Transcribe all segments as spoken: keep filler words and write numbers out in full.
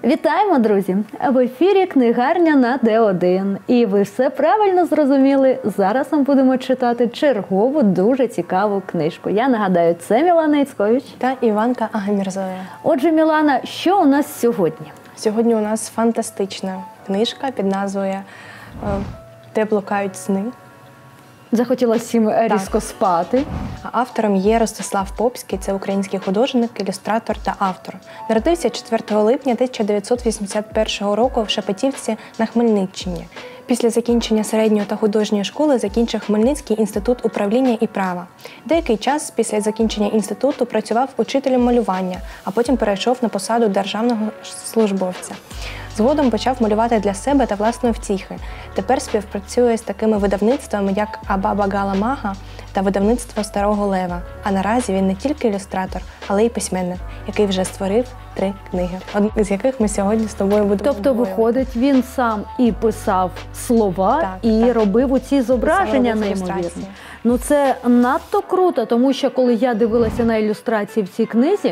Вітаємо, друзі! В ефірі книгарня на Д один. І ви все правильно зрозуміли. Зараз ми будемо читати чергову дуже цікаву книжку. Я нагадаю, це Мілана Іцькович та Іванка Агамірзоя. Отже, Мілана, що у нас сьогодні? Сьогодні у нас фантастична книжка під назвою «Де блукають сни». Захотіла всім різко так. спати. Автором є Ростислав Попський, це український художник, ілюстратор та автор. Народився четвертого липня тисяча дев'ятсот вісімдесят першого року в Шепетівці на Хмельниччині. Після закінчення середньої та художньої школи закінчив Хмельницький інститут управління і права. Деякий час після закінчення інституту працював учителем малювання, а потім перейшов на посаду державного службовця. Згодом почав малювати для себе та власної втіхи. Тепер співпрацює з такими видавництвами, як Абаба Гала Мага та видавництво Старого Лева. А наразі він не тільки ілюстратор, але й письменник, який вже створив три книги, одну з яких ми сьогодні з тобою будемо Тобто, обговорювати. Виходить, він сам і писав слова, так, і так. робив у ці зображення неймовірні. Ну це надто круто, тому що коли я дивилася на ілюстрації в цій книзі,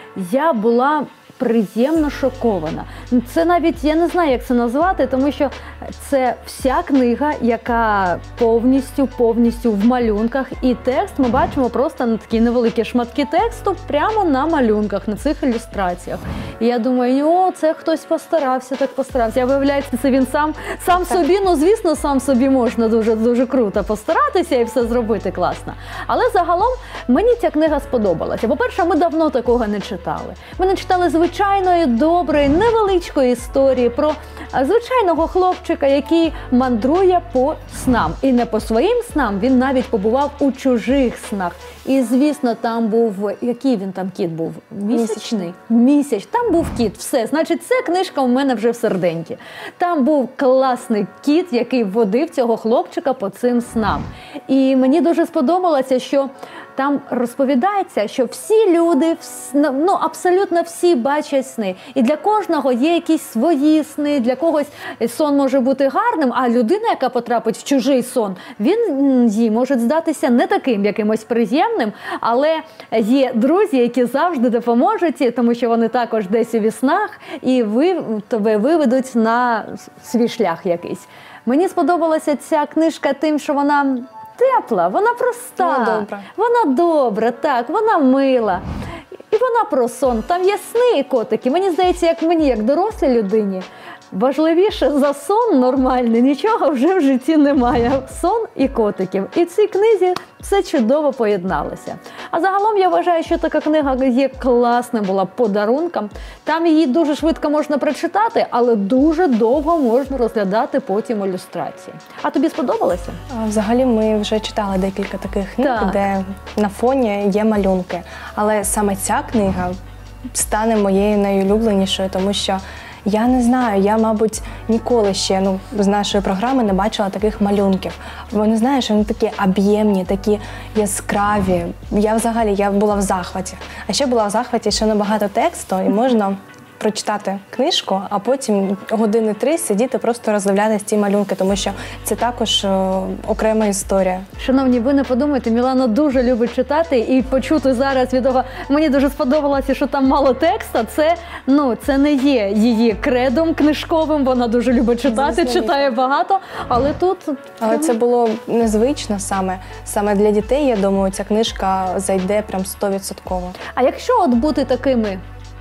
я була приємно шокована. Це навіть, я не знаю, як це назвати, тому що це вся книга, яка повністю, повністю в малюнках. І текст ми бачимо просто на такі невеликі шматки тексту прямо на малюнках, на цих ілюстраціях. І я думаю, о, це хтось постарався, так постарався. А виявляється, це він сам, сам собі, ну звісно, сам собі можна дуже-дуже круто постаратися і все зробити класно. Але загалом мені ця книга сподобалася. По-перше, ми давно такого не читали. Ми не читали звичайної, доброї, невеличкої історії про звичайного хлопчика, який мандрує по снам. І не по своїм снам, він навіть побував у чужих снах. І, звісно, там був, який він там кіт був? Місячний? Місяць. Там був кіт. Все. Значить, ця книжка у мене вже в серденькі. Там був класний кіт, який водив цього хлопчика по цим снам. І мені дуже сподобалося, що там розповідається, що всі люди, ну абсолютно всі бачать сни. І для кожного є якісь свої сни, для когось сон може бути гарним, а людина, яка потрапить в чужий сон, він їй може здатися не таким якимось приємним, але є друзі, які завжди допоможуть, тому що вони також десь у снах, і ви, тебе виведуть на свій шлях якийсь. Мені сподобалася ця книжка тим, що вона тепла, вона проста, вона добра. вона добра, так, вона мила. І вона про сон. Там є сни і котики. Мені здається, як мені, як дорослій людині, важливіше за сон нормальний, нічого вже в житті немає. Сон і котиків. І в цій книзі все чудово поєдналося. А загалом я вважаю, що така книга є класним була подарунком. Там її дуже швидко можна прочитати, але дуже довго можна розглядати потім ілюстрації. А тобі сподобалося? Взагалі ми вже читали декілька таких книг, так. де на фоні є малюнки. Але саме ця книга стане моєю найулюбленішою, тому що я не знаю, я, мабуть, ніколи ще ну, з нашої програми не бачила таких малюнків. Вони, знаєш, вони такі об'ємні, такі яскраві. Я взагалі я була в захваті. А ще була в захваті, що набагато тексту, і можна прочитати книжку, а потім години три сидіти, просто роздивлятися ці малюнки, тому що це також о, окрема історія. Шановні, ви не подумайте, Мілана дуже любить читати і почути зараз від того, мені дуже сподобалося, що там мало тексту, це, ну, це не є її кредом книжковим, вона дуже любить читати, Звісно, читає багато, але тут... Але це було незвично саме, саме для дітей, я думаю, ця книжка зайде прям сто відсотків. А якщо от бути такими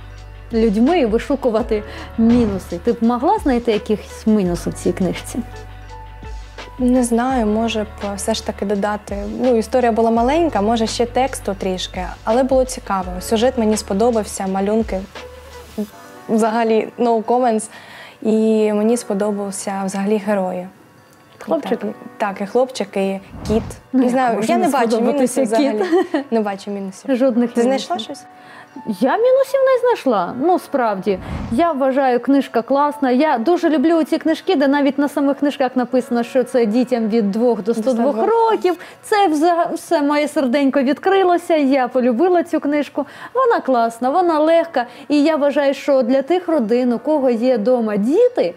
людьми і вишукувати мінуси, ти б могла знайти якісь мінуси в цій книжці? Не знаю, може б все ж таки додати. Ну, історія була маленька, може ще тексту трішки, але було цікаво. Сюжет мені сподобався, малюнки взагалі no comments, і мені сподобався взагалі герої. Хлопчик? Так, так, і хлопчик, і кіт. Ну, не знаю, я не бачу мінусів взагалі. Кіт. Не бачу мінусів. Жодних Ти мінусів. знайшла щось? Я мінусів не знайшла, ну справді. Я вважаю, книжка класна. Я дуже люблю ці книжки, де навіть на самих книжках написано, що це дітям від двох до ста двох років. Це все моє серденько відкрилося, я полюбила цю книжку. Вона класна, вона легка. І я вважаю, що для тих родин, у кого є вдома діти,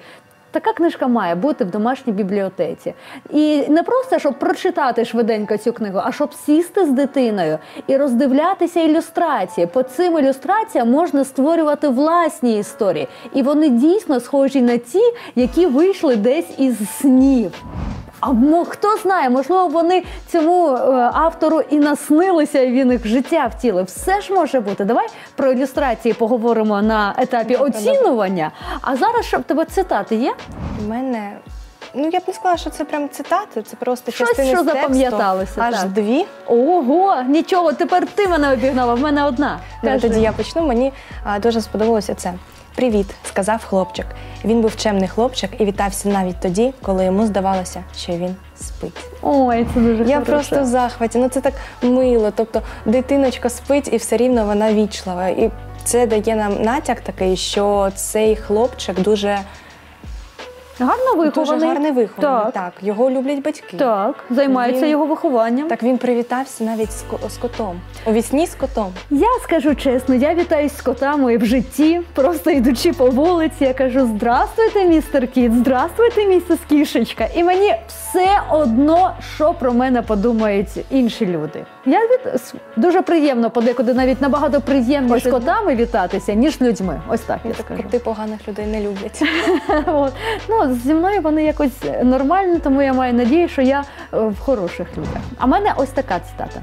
Така книжка має бути в домашній бібліотеці. І не просто, щоб прочитати швиденько цю книгу, а щоб сісти з дитиною і роздивлятися ілюстрації. По цим ілюстраціям можна створювати власні історії. І вони дійсно схожі на ті, які вийшли десь із снів. А хто знає, можливо, вони цьому е, автору і наснилися, і він їх в життя втілив. Все ж може бути. Давай про ілюстрації поговоримо на етапі оцінювання. А зараз, щоб тебе цитати є? У мене, ну я б не сказала, що це прям цитати, це просто щось, частини що з тексту. запам'яталося. Аж так. дві. Ого, нічого, тепер ти мене обігнала, в мене одна. Ну, тоді я почну, мені а, дуже сподобалося це. «Привіт», – сказав хлопчик. Він був чемний хлопчик і вітався навіть тоді, коли йому здавалося, що він спить. Ой, це дуже Я хороше. просто в захваті, ну це так мило, тобто дитиночка спить і все рівно вона вічлива. І це дає нам натяк такий, що цей хлопчик дуже... Гарно вихований. Дуже гарний вихований, так. Так. так. Його люблять батьки. Так, займаються Він- його вихованням. Так він привітався навіть з, ко- з котом. У вісні з котом. Я скажу чесно, я вітаюсь з котами і в житті, просто йдучи по вулиці, я кажу: здравствуйте, містер Кіт, здравствуйте, місіс Кішечка. І мені все одно, що про мене подумають інші люди. Я від... с- дуже приємно подекуди, навіть набагато приємніше з Може, котами вітатися, ніж людьми. Ось так я Так скажу. коти поганих людей не люблять. От. Ну, зі мною вони якось нормальні, тому я маю надію, що я е, в хороших людях. А в мене ось така цитата.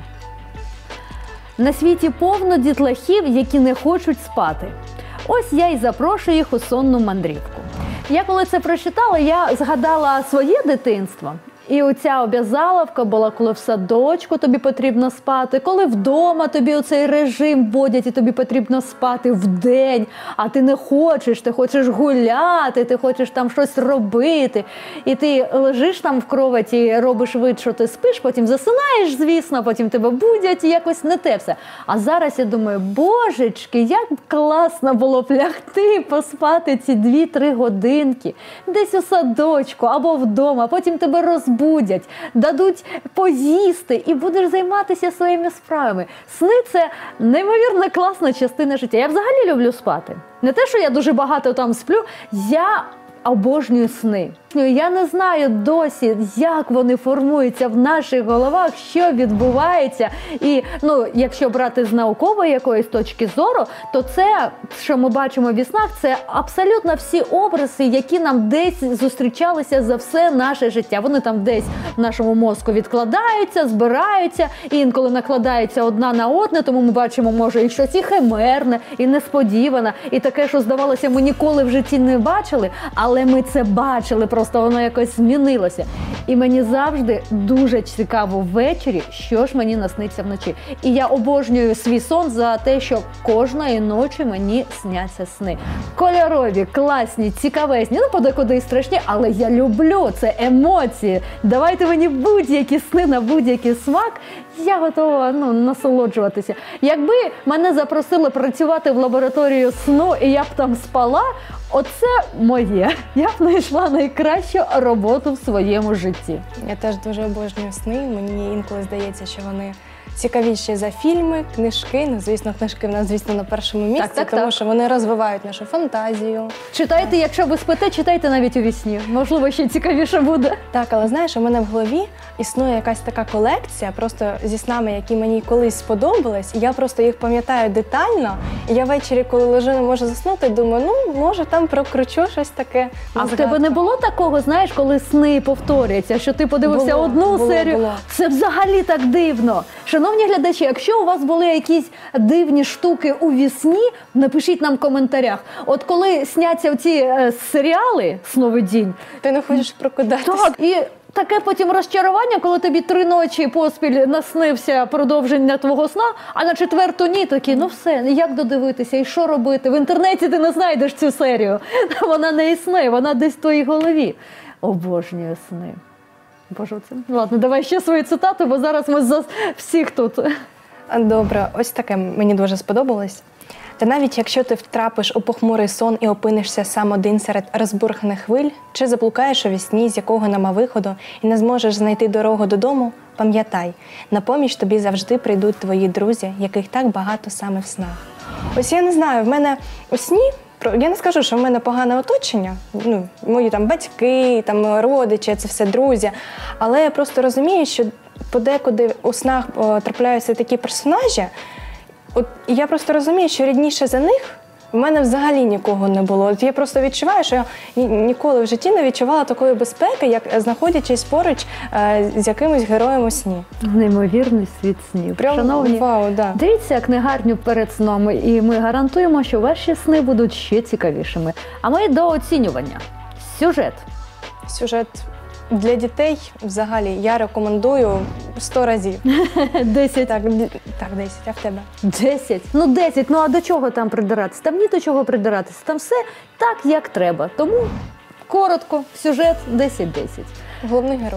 На світі повно дітлахів, які не хочуть спати. Ось я й запрошую їх у сонну мандрівку. Я коли це прочитала, я згадала своє дитинство. І оця обязаловка була, коли в садочку тобі потрібно спати, коли вдома тобі оцей режим вводять і тобі потрібно спати вдень, а ти не хочеш, ти хочеш гуляти, ти хочеш там щось робити. І ти лежиш там в кроваті, робиш вид, що ти спиш, потім засинаєш, звісно, потім тебе будять і якось не те все. А зараз я думаю, божечки, як класно було б лягти, поспати ці дві-три годинки, десь у садочку або вдома, потім тебе розбудять. Будять, дадуть поїсти і будеш займатися своїми справами. Сни – це неймовірно класна частина життя. Я взагалі люблю спати. Не те, що я дуже багато там сплю, я обожнюю сни. Я не знаю досі, як вони формуються в наших головах, що відбувається. І, ну, якщо брати з наукової якоїсь точки зору, то це, що ми бачимо в снах, це абсолютно всі образи, які нам десь зустрічалися за все наше життя. Вони там десь в нашому мозку відкладаються, збираються, і інколи накладаються одна на одне, тому ми бачимо, може, і щось і химерне, і несподіване, і таке, що, здавалося, ми ніколи в житті не бачили, але ми це бачили, просто воно якось змінилося. І мені завжди дуже цікаво ввечері, що ж мені насниться вночі. І я обожнюю свій сон за те, що кожної ночі мені сняться сни. Кольорові, класні, цікавезні, ну подекуди і страшні, але я люблю, це емоції. Давайте мені будь-які сни на будь-який смак, я готова, ну, насолоджуватися. Якби мене запросили працювати в лабораторію сну, і я б там спала, оце моє. Я б знайшла найкращу роботу в своєму житті. Я теж дуже обожнюю сни. Мені інколи здається, що вони цікавіші за фільми, книжки. Ну, звісно, книжки в нас, звісно, на першому місці, Так, так, тому так. що вони розвивають нашу фантазію. Читайте, якщо ви спите, читайте навіть у вісні. Можливо, ще цікавіше буде. Так, але знаєш, у мене в голові існує якась така колекція, просто зі снами, які мені колись сподобались, і я просто їх пам'ятаю детально, і я ввечері, коли лежу, не можу заснути, думаю, ну, може, там прокручу щось таке. А в тебе не було такого, знаєш, коли сни повторюються, що ти подивився Було, одну було, серію? було. Це взагалі так дивно. Шановні глядачі, якщо у вас були якісь дивні штуки у вісні, напишіть нам в коментарях. От коли сняться ці е, серіали «Сновидінь», Ти не хочеш прокидатися. так, і таке потім розчарування, коли тобі три ночі поспіль наснився продовження твого сна, а на четверту ні, такі, ну все, як додивитися і що робити? В інтернеті ти не знайдеш цю серію. Вона не існує, вона десь в твоїй голові. Обожнюю сни. Боже, це... Ладно, давай ще свою цитату, бо зараз ми за всіх тут. Добре, ось таке мені дуже сподобалось. Та навіть якщо ти втрапиш у похмурий сон і опинишся сам один серед розбурханих хвиль, чи заблукаєш у вісні, з якого нема виходу, і не зможеш знайти дорогу додому, пам'ятай, на поміч тобі завжди прийдуть твої друзі, яких так багато саме в снах. Ось я не знаю, в мене у сні Я не скажу, що в мене погане оточення, ну, мої там батьки, там родичі, це все друзі, але я просто розумію, що подекуди у снах о, трапляються такі персонажі, от я просто розумію, що рідніше за них в мене взагалі нікого не було. От я просто відчуваю, що я ні, ніколи в житті не відчувала такої безпеки, як знаходячись поруч е, з якимось героєм у сні. Неймовірний світ снів. Прям Шановні, вау, да. дивіться книгарню перед сном, і ми гарантуємо, що ваші сни будуть ще цікавішими. А ми до оцінювання. Сюжет. Сюжет для дітей взагалі я рекомендую сто разів. Десять. Так, д- так, десять, а в тебе? Десять. Ну, десять. Ну, а до чого там придиратися? Там ні до чого придиратися. Там все так, як треба. Тому коротко, сюжет десять-десять. Головний герой.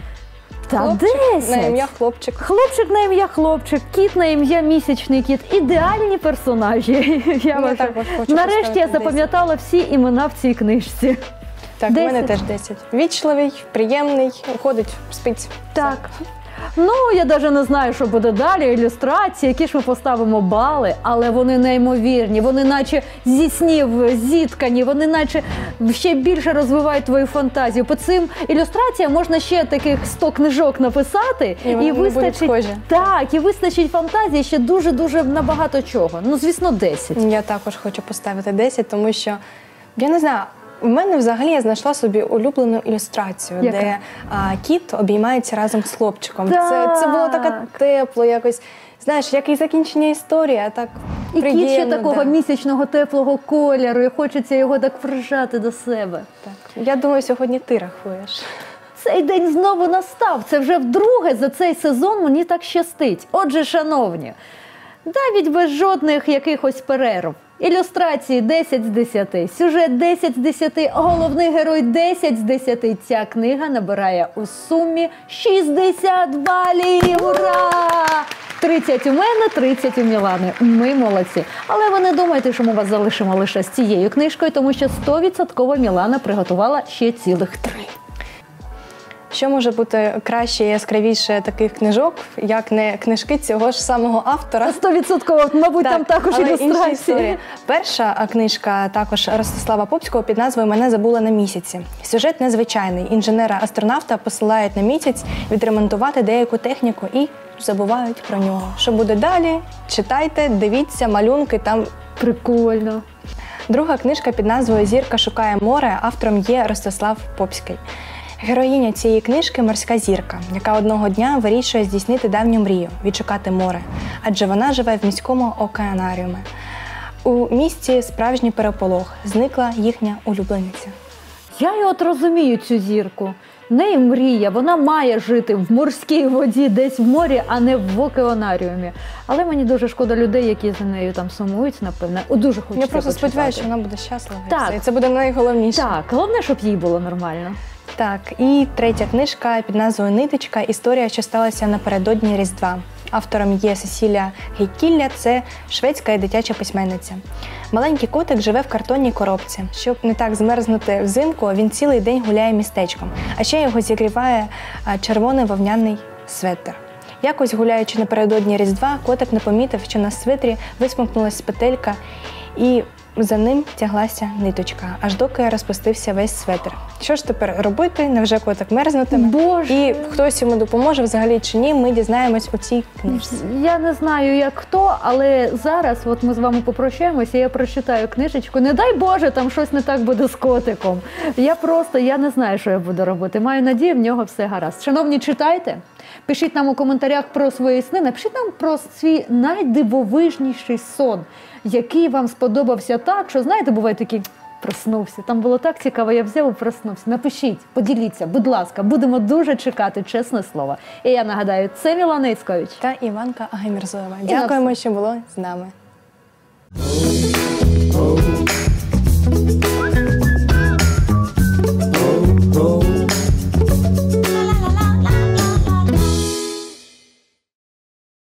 Та Хлопчик десять. на ім'я хлопчик. Хлопчик на ім'я хлопчик, кіт на ім'я місячний кіт. Ідеальні персонажі. Я Я вважаю. також хочу Нарешті я поставити запам'ятала всі імена в цій книжці. Так, в мене десять. теж десять. Вічливий, приємний, ходить, спить. Так. Ну, я навіть не знаю, що буде далі, ілюстрації, які ж ми поставимо бали, але вони неймовірні, вони наче зі снів зіткані, вони наче ще більше розвивають твою фантазію. По цим ілюстраціям можна ще таких сто книжок написати, І вони не будуть схожі. Так, і вистачить фантазії ще дуже-дуже набагато чого. Ну, звісно, десять. Я також хочу поставити десять, тому що, я не знаю, у мене взагалі я знайшла собі улюблену ілюстрацію, Яка? де а, кіт обіймається разом з хлопчиком. Так. Це, це було так тепло, якось, знаєш, як і закінчення історії, а так І приємно. кіт ще такого да. місячного теплого кольору, і хочеться його так прижати до себе. Так. Я думаю, сьогодні ти рахуєш. Цей день знову настав. Це вже вдруге за цей сезон мені так щастить. Отже, шановні, навіть без жодних якихось перерв. Ілюстрації десять з десяти, сюжет десять з десяти, головний герой десять з десяти. Ця книга набирає у сумі шістдесят балів. Ура! тридцять у мене, тридцять у Мілани. Ми молодці. Але ви не думайте, що ми вас залишимо лише з цією книжкою, тому що сто відсотків Мілана приготувала ще цілих три. Що може бути краще і яскравіше таких книжок, як не книжки цього ж самого автора? сто відсотків, мабуть, там також але інші ілюстрації. історії. Перша а, книжка також Ростислава Попського під назвою «Мене забула на місяці». Сюжет незвичайний. Інженера-астронавта посилають на місяць відремонтувати деяку техніку і забувають про нього. Що буде далі? Читайте, дивіться, малюнки там. Прикольно. Друга книжка під назвою «Зірка шукає море», автором є Ростислав Попський. Героїня цієї книжки – морська зірка, яка одного дня вирішує здійснити давню мрію – відшукати море, адже вона живе в міському океанаріумі. У місті справжній переполох, зникла їхня улюблениця. Я і от розумію цю зірку. В неї мрія, вона має жити в морській воді, десь в морі, а не в океанаріумі. Але мені дуже шкода людей, які за нею там сумують, напевне. О, дуже хочеться Я просто почитати. сподіваюся, що вона буде щаслива. і Так. все. І це буде найголовніше. Так, головне, щоб їй було нормально. Так, і третя книжка під назвою «Ниточка. Історія, що сталася напередодні Різдва». Автором є Сесілія Гейкілля, це шведська і дитяча письменниця. Маленький котик живе в картонній коробці. Щоб не так змерзнути взимку, він цілий день гуляє містечком, а ще його зігріває а, червоний вовняний светр. Якось гуляючи напередодні Різдва, котик не помітив, що на светрі висмикнулась петелька і за ним тяглася ниточка, аж доки розпустився весь светр. Що ж тепер робити? Невже котик мерзнутиме? Боже! І хтось йому допоможе взагалі чи ні, ми дізнаємось у цій книжці. Я не знаю, як хто, але зараз от ми з вами попрощаємося, я прочитаю книжечку. Не дай Боже, там щось не так буде з котиком. Я просто, я не знаю, що я буду робити. Маю надію, в нього все гаразд. Шановні, читайте. Пишіть нам у коментарях про свої сни, напишіть нам про свій найдивовижніший сон, який вам сподобався так, що, знаєте, буває такі, проснувся, там було так цікаво, я взяв і проснувся. Напишіть, поділіться, будь ласка, будемо дуже чекати, чесне слово. І я нагадаю, це Мілана Іцькович. Та Іванка Агамірзоєва. І Дякуємо, що було з нами. Oh